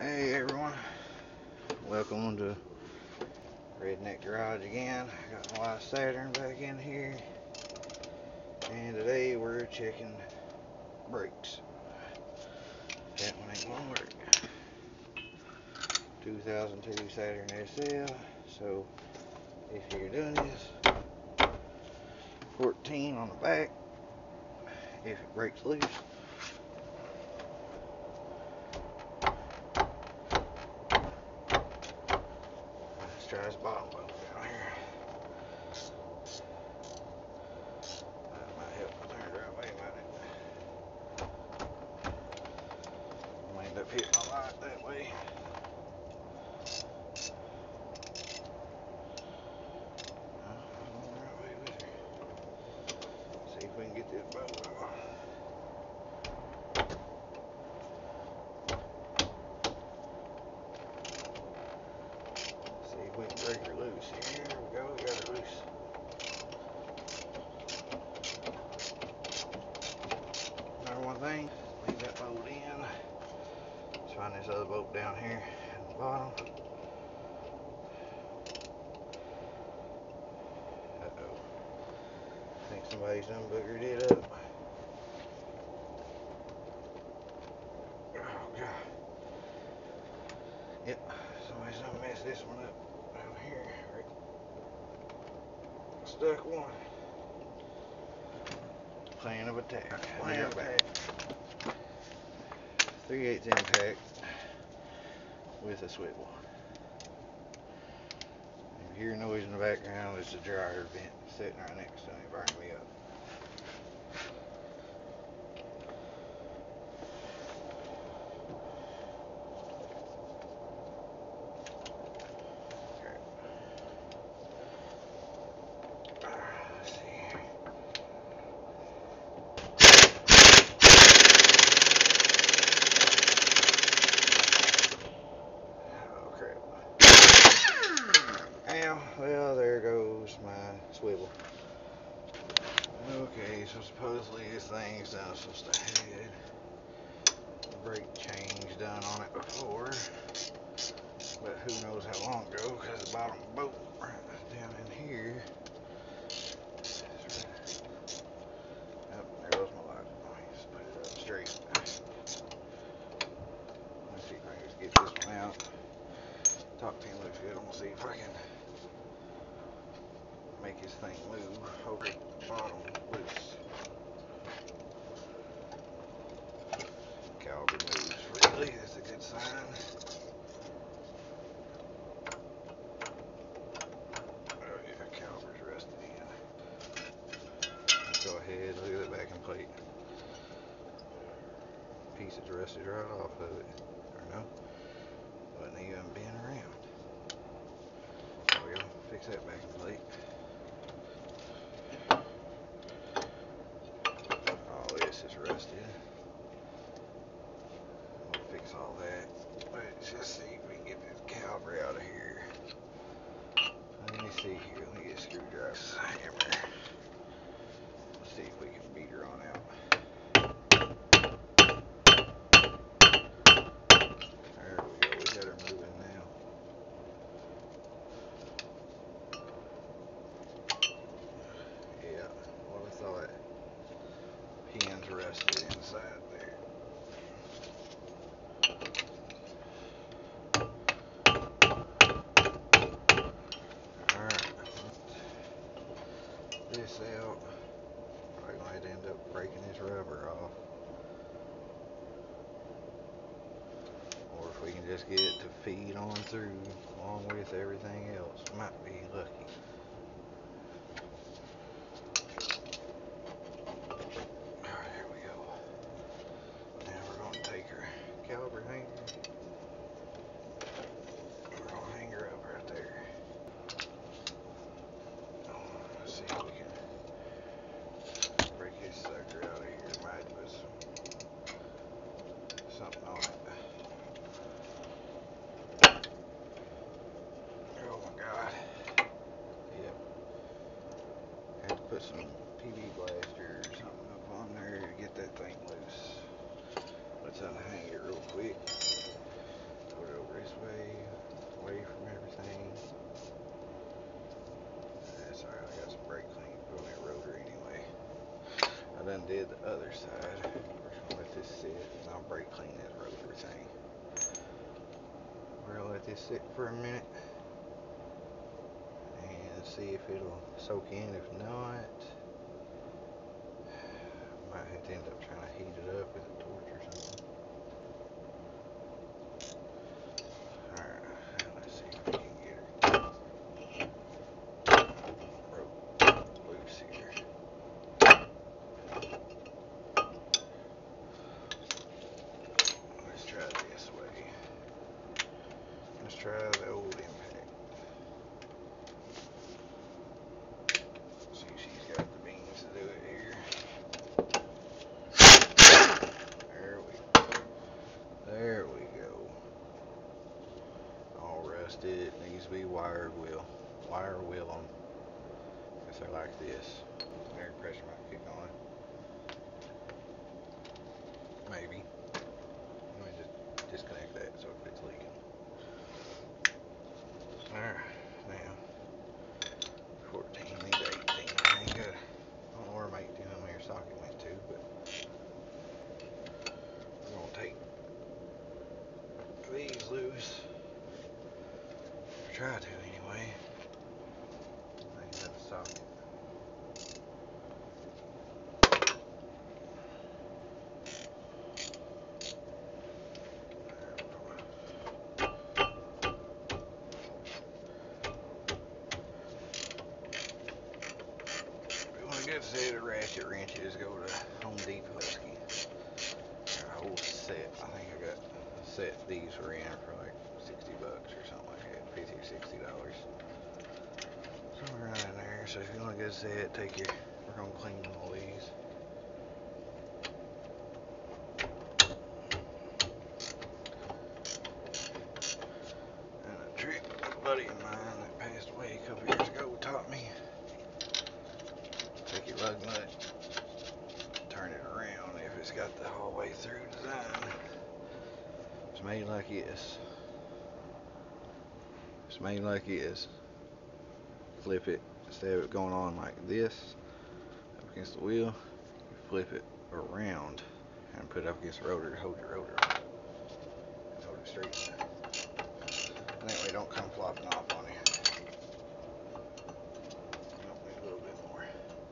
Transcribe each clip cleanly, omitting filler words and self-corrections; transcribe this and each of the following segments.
Hey everyone, welcome to Redneck Garage again. I got my Saturn back in here, and today we're checking brakes. That one ain't gonna work. 2002 Saturn Sl. So if you're doing this, 14 on the back. If it breaks loose, let's try this bottom bolt down here. That might help me turn the right way, might it? I might end up hitting my light that way. See if we can get this bolt off. See if we can break her loose. Here we go, we got her loose. Another one thing, leave that bolt in. Let's find this other bolt down here at the bottom. Uh-oh. I think somebody's done boogered it up. Oh god. Yep, somebody's done messed this one up down here. Right. Stuck one. Plan of attack. Plan of attack. 3/8 impact with a swivel. If you hear noise in the background, it's a dryer vent sitting right next to me, burning me up. Well, there goes my swivel. Okay, so supposedly this thing's done supposed to have brake change done on it before, but who knows how long ago, because the bottom bolt right down in here. Oh, there goes my light. Let me just put it up straight. Let's see if I can just get this one out. Top pin looks good. I'm gonna see if I can make this thing move. Hope the bottom loose. Caliber moves freely. That's a good sign. Oh yeah, caliber's rusted in. Let's go ahead. Look at that backing plate. Piece that's rusted right off of it. Or no, wasn't even been around. There we go. Fix that backing plate. All this is rusted. We'll fix all that. Let's just see if we can get this caliber out of here. Let me see here. Let me get a screwdriver. Hammer. Let's see if we can beat her on out. There we go. We got her moving now. Yeah, what I thought. Pins rusted inside there. Alright. This out. Probably going to end up breaking this rubber off. Or if we can just get it to feed on through along with everything else, might be lucky. Alright, here we go. Now we're going to take her caliber hanger. We're going to hang her up right there. Let's see if we can break this sucker out of here. Might put something on it. Oh my god. Yep. Had to put some PV blaster or something up on there to get that thing loose. Let's unhang it real quick. did the other side. We're just gonna let this sit, and I'll brake clean this rotor thing. We're gonna let this sit for a minute and see if it'll soak in. If not, might have to end up trying to heat it up with a torch or something. Alright, let's see if we can get her rope loose here. Let's try this way. Let's try the old impact. See, she's got the beans to do it here. There we go. All rusted. It needs to be wire wheel them. If they're like this. Air pressure might kick on. Maybe. Let me just disconnect that so if it's leaking. Alright, now 14 needs 18. I ain't got, I don't know where my 18mm socket went to, but we're gonna take these loose. Try to anyway. I ain't got the socket. Good set of ratchet wrenches, go to Home Depot. A whole set. I think I got a set these were in for like $60 or something like that, $50 or $60. Somewhere around in there. So if you want a good set, take your. We're gonna clean all these. And a trick a buddy of mine that passed away a couple years ago taught me. Take your lug nut, turn it around if it's got the whole way through design. It's made like this. It's made like this. Flip it, instead of it going on like this, up against the wheel, you flip it around and put it up against the rotor to hold your rotor. Hold it straight. And that way it don't come flopping off on you. Need a little bit more.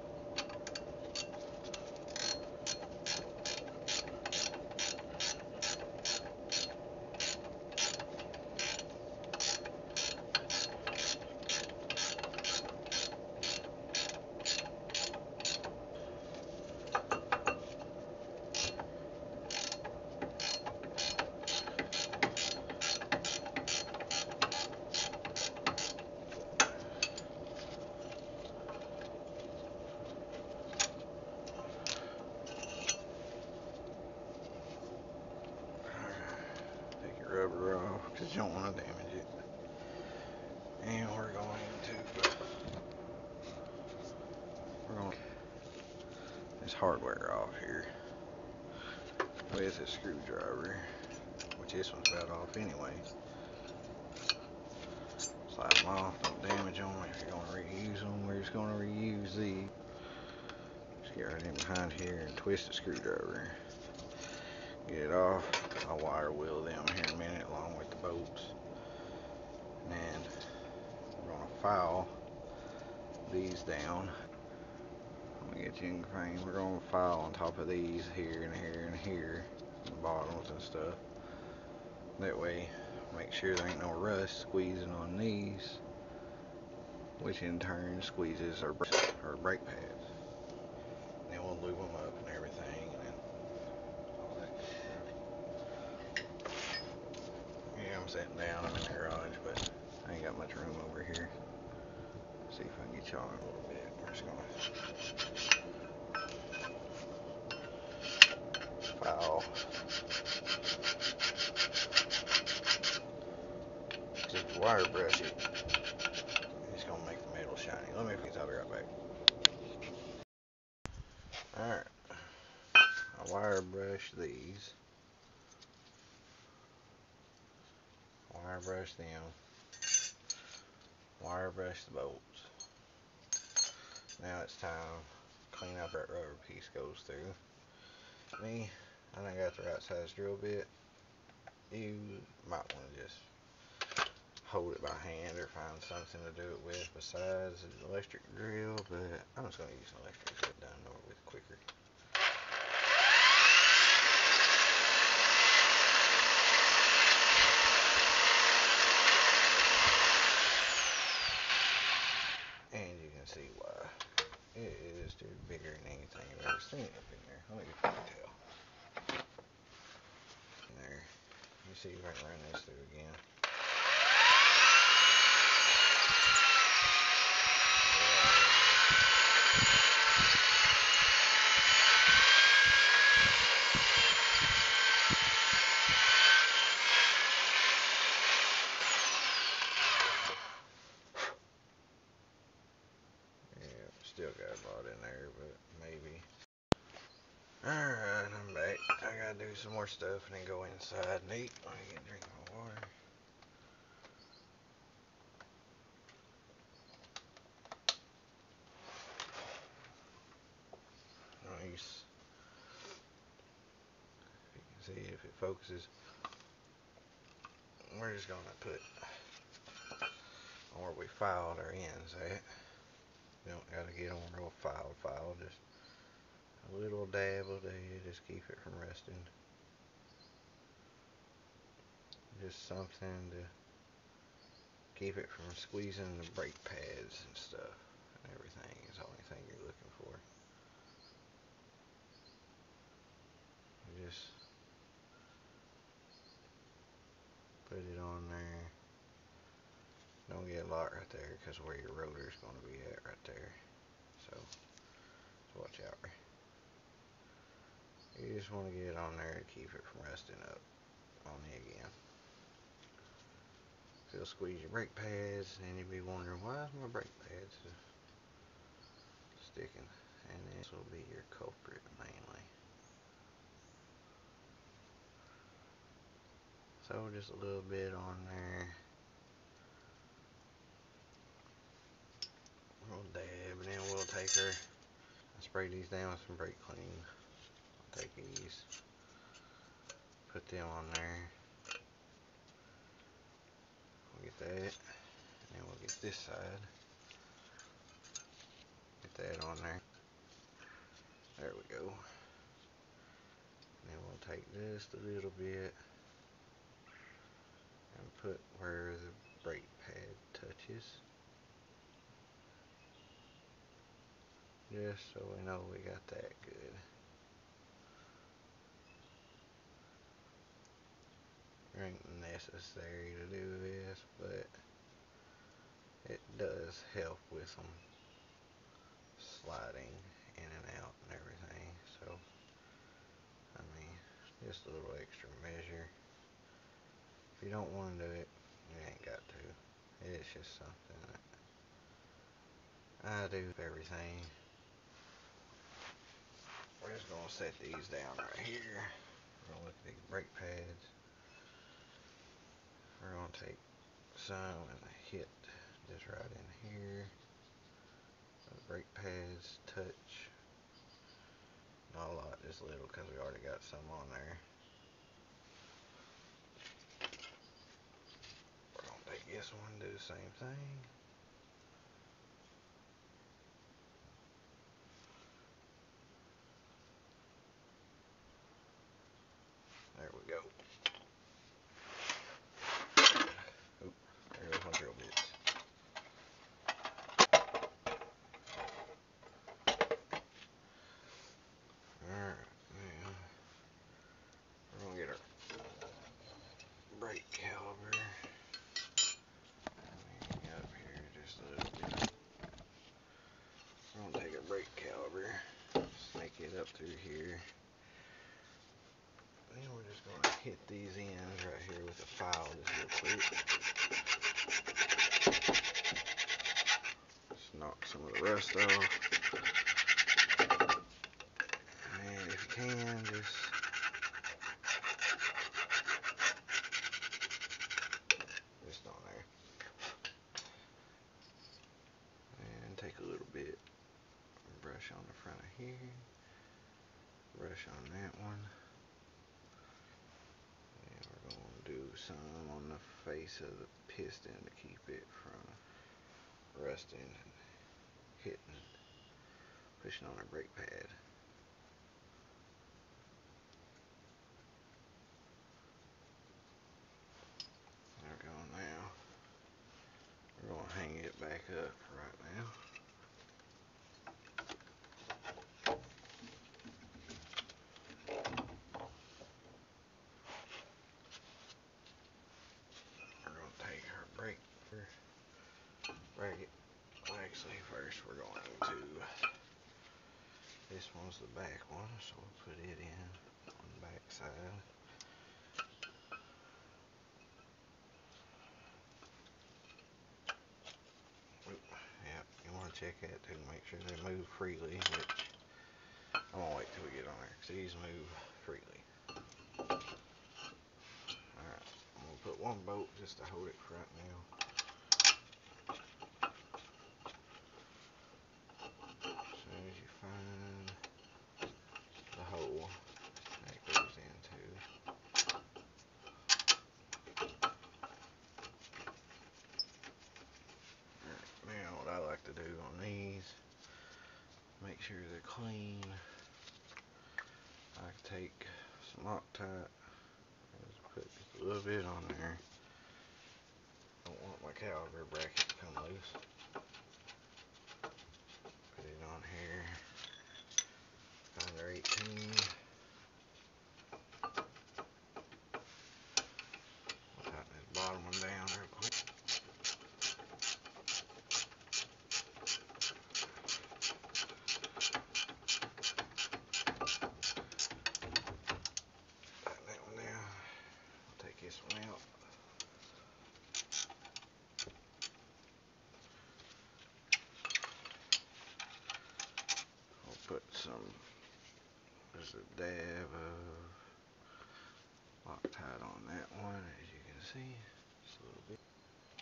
Rubber off because you don't want to damage it. And we're going to this hardware off here with a screwdriver, which this one's about off anyway. Slide them off, don't damage them. If you're going to reuse them, we're just going to reuse these. Just get right in behind here and twist the screwdriver. Get it off. I'll wire wheel them here in a minute along with the bolts. And then we're going to file these down. Let me get you in frame. We're going to file on top of these here and here and here, the bottoms and stuff. That way, make sure there ain't no rust squeezing on these, which in turn squeezes our brake pads. And then we'll lube them up and everything. And then all that. Yeah, I'm sitting down. I'm in the garage, but I ain't got much room over here. See if I can get y'all in a little bit. We're just gonna file. If you wire brush it, it's gonna make the metal shiny. Let me I'll be right back. Alright. I wire brush these. Wire brush them. Wire brush the bolts. Now it's time to clean out that rubber piece goes through. Me, I done got the right size drill bit. You might want to just hold it by hand or find something to do it with besides an electric drill, but I'm just going to use an electric to get it done over with quicker. And you can see why. It is too bigger than anything I've ever seen up in there. Let me get the detail. In there. You see if I can run this through again. Still got a lot in there, but maybe. Alright, I'm back. I gotta do some more stuff and then go inside and eat. I can drink my water. Nice. You can see if it focuses. We're just gonna put where we filed our ends at. You don't gotta get them real file, just a little dab will do, just keep it from rusting. Just something to keep it from squeezing the brake pads and stuff and everything is the only thing you're looking for. Just put it on there. Don't get a lot right there because where your rotor is going to be at right there. So watch out. You just want to get it on there to keep it from rusting up on you again. So you'll squeeze your brake pads and then you'll be wondering why is my brake pads sticking. And this will be your culprit mainly. So just a little bit on there. A little dab, and then we'll take her and spray these down with some brake clean. I'll take these, put them on there. We'll get that, and then we'll get this side. Get that on there. There we go. And then we'll take just a little bit and put where the brake pad touches. Just so we know we got that good. It ain't necessary to do this, but it does help with them sliding in and out and everything. So, I mean, just a little extra measure. If you don't want to do it, you ain't got to. It's just something that I do with everything. We're just going to set these down right here. We're going to look at these brake pads. We're going to take some and hit just right in here. The brake pads touch. Not a lot, just a little because we already got some on there. We're going to take this one and do the same thing. There we go. Oop, there goes my drill bits. Alright, now we're going to get our brake caliper. Let me up here just a little bit. We're going to take our brake caliper, snake it up through here. Then we're just going to hit these ends right here with a file just real quick. Just knock some of the rust off. And if you can, just on there. And take a little bit and brush brush on the front of here, brush on that one, and we're going to do some on the face of the piston to keep it from rusting and hitting, pushing on our brake pad. There we go. Now we're going to hang it back up right now. We're going to take our brake bracket. Actually, first we're going to, this one's the back one, so we'll put it in on the back side. Yep, you want to check that too, make sure they move freely, which I'm going to wait till we get on there, because these move freely. Alright, I'm going to put one bolt just to hold it for right now. As soon as you find the hole that it goes into, now what I like to do on these, make sure they're clean. I take some Loctite, just put just a little bit on there. Don't want my caliper bracket to come loose. Put it on here. Find our 18. We'll tighten this bottom one down real quick. Tighten that one down. We'll take this one out. We'll put some, just a dab of Loctite on that one, as you can see, just a little bit.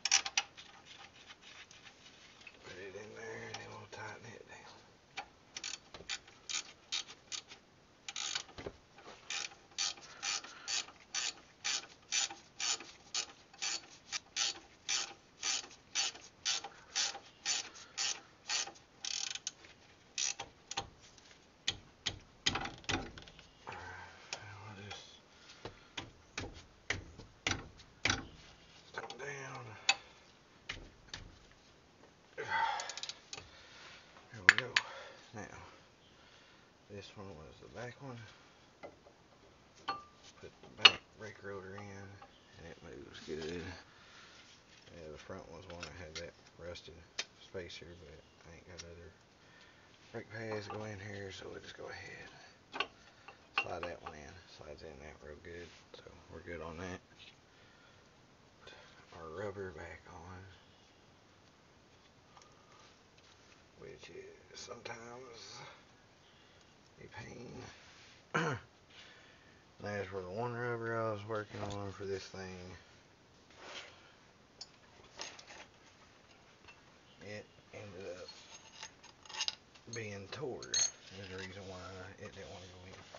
Put it in there and then we'll tighten it down. This one was the back one. Put the back brake rotor in and it moves good. Yeah, the front one's one that had that rusted spacer, but I ain't got other brake pads go in here, so we'll just go ahead. Slide that one in. Slides in that real good, so we're good on that. Put our rubber back on, which is sometimes a pain. As for the one rubber I was working on for this thing, it ended up being tore. There's a reason why it didn't want to go in.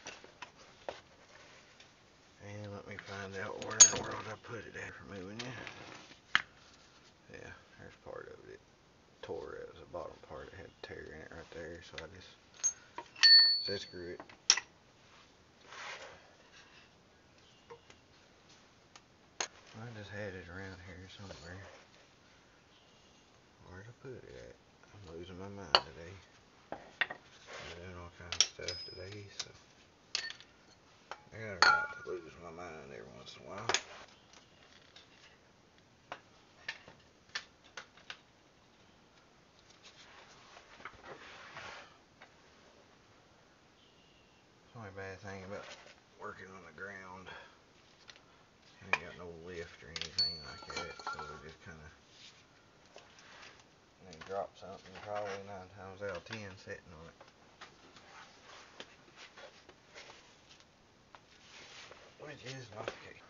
And let me find out where in the world I put it after moving it. Yeah, there's part of it. It tore. It was the bottom part. It had a tear in it right there, so I just said screw it. I just had it around here somewhere. Where'd I put it at? I'm losing my mind today. I'm doing all kinds of stuff today, so I got a right to lose my mind every once in a while. The only bad thing about working on the ground, you ain't got no lift or anything like that, so we just kind of drop something, probably 9 times out of 10 sitting on it. Which is not the case.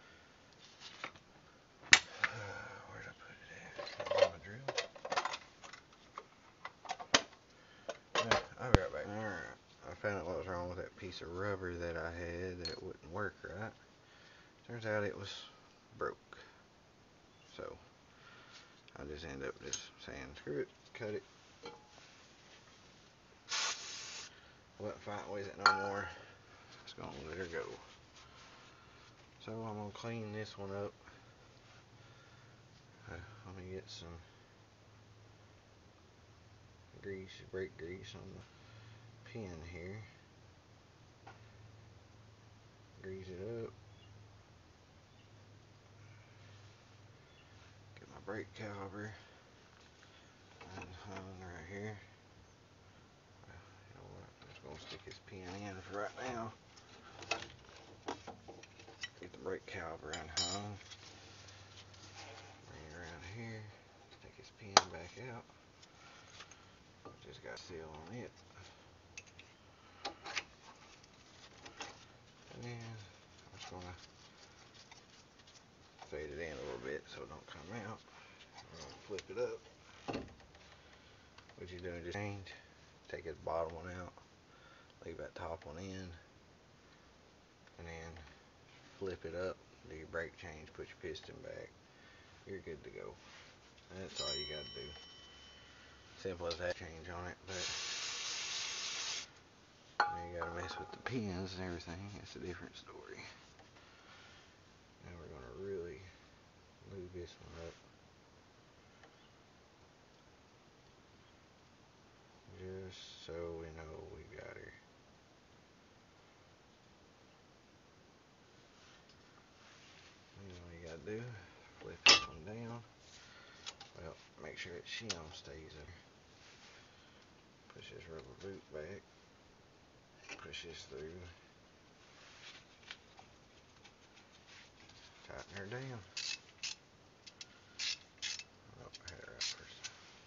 Where'd I put it at? Is that on my drill? No, I'll be right back. piece of rubber that I had that wouldn't work right. Turns out it was broke. So I just end up just saying, screw it, cut it. Wasn't fighting with it no more. Just gonna let her go. So I'm gonna clean this one up. Let me get some grease, brake grease on the pin here. Grease it up. Get my brake caliper unhung right here. You know what? I'm just gonna stick this pin in for right now. Get the brake caliper unhung. Bring it around here. Take this pin back out. Just got a seal on it. And then I'm just gonna fade it in a little bit so it don't come out. I'm gonna flip it up. What you're doing, just change. Take this bottom one out. Leave that top one in. And then flip it up. Do your brake change. Put your piston back. You're good to go. And that's all you gotta do. Simple as that. Change on it, but you gotta mess with the pins and everything. It's a different story. Now we're gonna really lube this one up. Just so we know we got her. And all you gotta do, flip this one down. Well, make sure its shim stays there. Push this rubber boot back. Push this through. Tighten her down. Oh, I had her out first.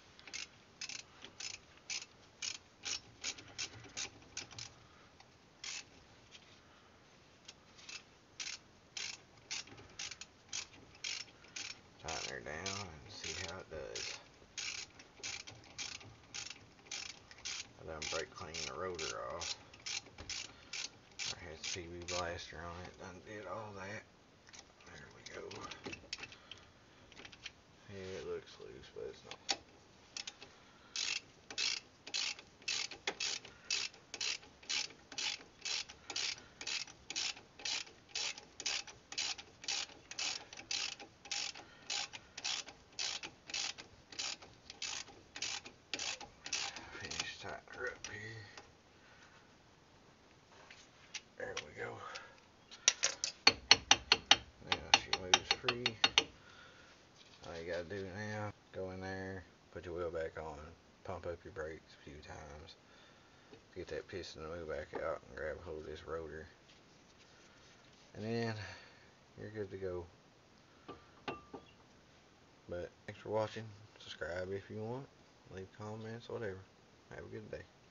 Tighten her down and see how it does. I done brake clean the rotor off. I had the PB blaster on it. Done did all that. There we go. Yeah, it looks loose, but it's not. Finish tighten her up here. There we go. Now she moves free. All you gotta do now, go in there, put your wheel back on, pump up your brakes a few times, get that piston to move back out and grab hold of this rotor. And then you're good to go. But thanks for watching. Subscribe if you want. Leave comments, whatever. Have a good day.